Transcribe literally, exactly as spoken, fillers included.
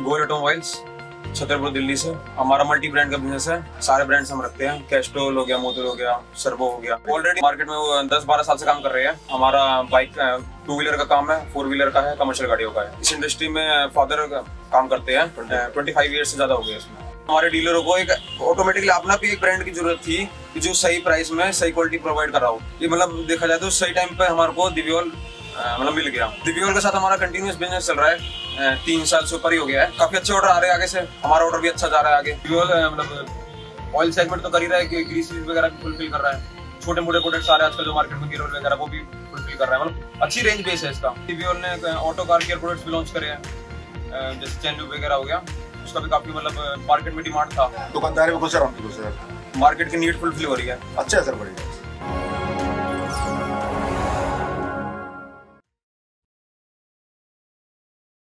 Goyal automobiles, Chhatarpur Delhi से। हमारा multi brand का बिजनेस है, सारे ब्रांड्स हम रखते हैं। कैस्ट्रोल हो गया, मोटर हो गया, सर्वो हो गया। ऑलरेडी मार्केट में वो दस बारह साल से काम कर रहे हैं। हमारा बाइक टू व्हीलर का काम है, फोर व्हीलर का है, कमर्शियल गाड़ियों का है। इस इंडस्ट्री में फादर काम करते हैं, ट्वेंटी फाइव ईयर से ज्यादा हो गया इसमें। हमारे डीलरों को एक ऑटोमेटिकली अपना भी एक ब्रांड की जरूरत थी कि जो सही प्राइस में सही क्वालिटी प्रोवाइड कर रहा हो। ये मतलब देखा जाए तो सही टाइम पे हमारे को दिव्योल मतलब मिल गया। दिव्योल के साथ हमारा कंटिन्यूस बिजनेस चल रहा है, तीन साल से ऊपर ही हो गया है। काफी अच्छे ऑर्डर आ रहे हैं आगे से, हमारा ऑर्डर भी अच्छा जा रहा है आगे। दिव्योल मतलब ऑयल सेगमेंट तो कर ही रहा है कि ग्रीस वगैरह भी फुलफिल कर रहा है। छोटे मोटे प्रोडक्ट्स आ रहे हैं आजकल जो मार्केट में, गिरोल वगैरह वो भी फुलफिल कर रहा है। मतलब अच्छी रेंज बेस है इसका। दिव्योल ने ऑटो कार केयर प्रोडक्ट्स भी लॉन्च करे हैं, जैसे चैन लूब वगैरह हो गया, उसका भी काफी मतलब मार्केट में डिमांड था। दुकानदारी में खुश रहा हूँ सर, मार्केट की नीड फुलफिल हो रही है। अच्छा है सर, बढ़िया।